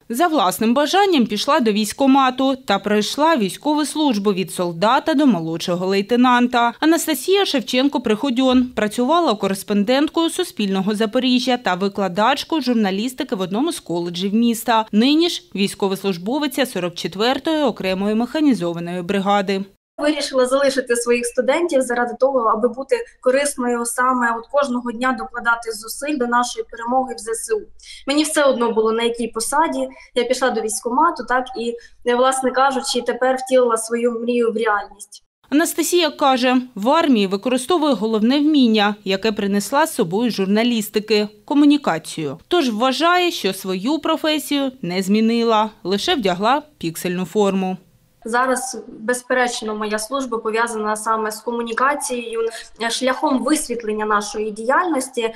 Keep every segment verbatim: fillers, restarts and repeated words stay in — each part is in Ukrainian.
За власним бажанням пішла до військкомату та пройшла військову службу від солдата до молодшого лейтенанта. Анастасія Шевченко-Приходьон працювала кореспонденткою Суспільного Запоріжжя та викладачкою журналістики в одному з коледжів міста. Нині ж військовослужбовиця сорок четвертої окремої механізованої бригади. Вирішила залишити своїх студентів заради того, аби бути корисною саме от кожного дня докладати зусиль до нашої перемоги в зе се у. Мені все одно було на якій посаді, я пішла до військкомату, так, і, власне кажучи, тепер втілила свою мрію в реальність. Анастасія каже, в армії використовує головне вміння, яке принесла з собою журналістики – комунікацію. Тож вважає, що свою професію не змінила, лише вдягла піксельну форму. Зараз, безперечно, моя служба пов'язана саме з комунікацією, шляхом висвітлення нашої діяльності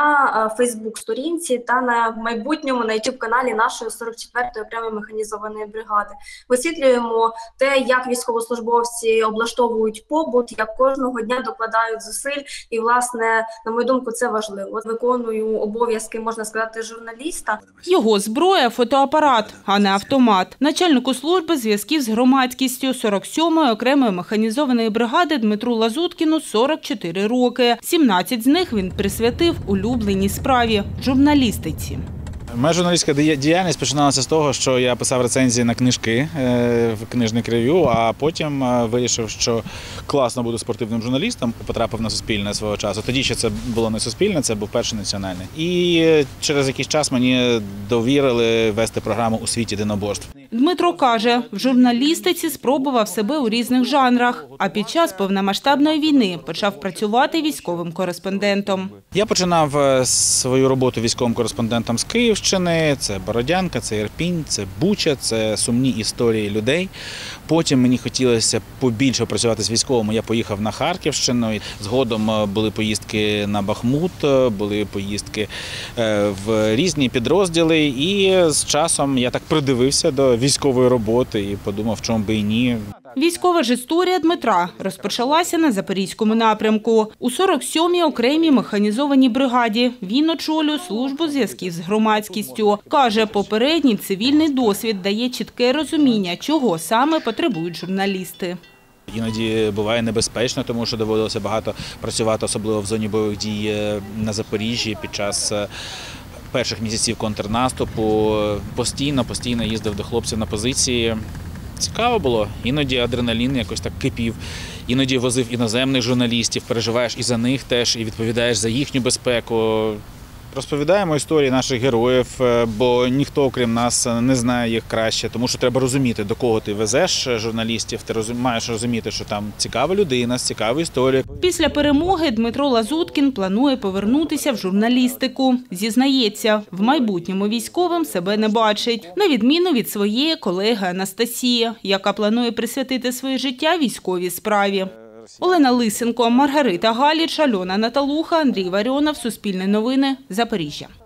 на фейсбук-сторінці та на майбутньому на ютуб-каналі нашої сорок четвертої окремої механізованої бригади. Висвітлюємо те, як військовослужбовці облаштовують побут, як кожного дня докладають зусиль. І, власне, на мою думку, це важливо. Виконую обов'язки, можна сказати, журналіста. Його зброя – фотоапарат, а не автомат. Начальнику служби зв'язків з громадськістю сорок сьомої окремої механізованої бригади Дмитру Лазуткіну сорок чотири роки. сімнадцять з них він присвятив улюбленій справі – журналістиці. Моя журналістська діяльність починалася з того, що я писав рецензії на книжки в книжний рев'ю, а потім вирішив, що класно буду спортивним журналістом, потрапив на Суспільне свого часу. Тоді ще це було не Суспільне, це був перший національний. І через якийсь час мені довірили вести програму «У світі єдиноборств». Дмитро каже, в журналістиці спробував себе у різних жанрах, а під час повномасштабної війни почав працювати військовим кореспондентом. Я починав свою роботу військовим кореспондентом з Київщини, це Бородянка, це Ірпінь, це Буча, це сумні історії людей. Потім мені хотілося побільше працювати з військовими, я поїхав на Харківщину, згодом були поїздки на Бахмут, були поїздки в різні підрозділи, і з часом я так придивився до військової роботи і подумав, в чому би і ні. Військова ж історія Дмитра розпочалася на Запорізькому напрямку. У сорок сьомій окремій механізованій бригаді він очолює службу зв'язків з громадськістю. Каже, попередній цивільний досвід дає чітке розуміння, чого саме потребують журналісти. Іноді буває небезпечно, тому що доводилося багато працювати, особливо в зоні бойових дій на Запоріжжі під час перших місяців контрнаступу. Постійно, постійно їздив до хлопців на позиції. Цікаво було, іноді адреналін якось так кипів, іноді возив іноземних журналістів, переживаєш і за них теж, і відповідаєш за їхню безпеку. Розповідаємо історії наших героїв, бо ніхто, окрім нас, не знає їх краще, тому що треба розуміти, до кого ти везеш журналістів, ти маєш розуміти, що там цікава людина, цікава історія. Після перемоги Дмитро Лазуткін планує повернутися в журналістику. Зізнається, в майбутньому військовим себе не бачить, на відміну від своєї колеги Анастасії, яка планує присвятити своє життя військовій справі. Олена Лисенко, Маргарита Галіч, Альона Наталуха, Андрій Варіонов, Суспільне новини, Запоріжжя.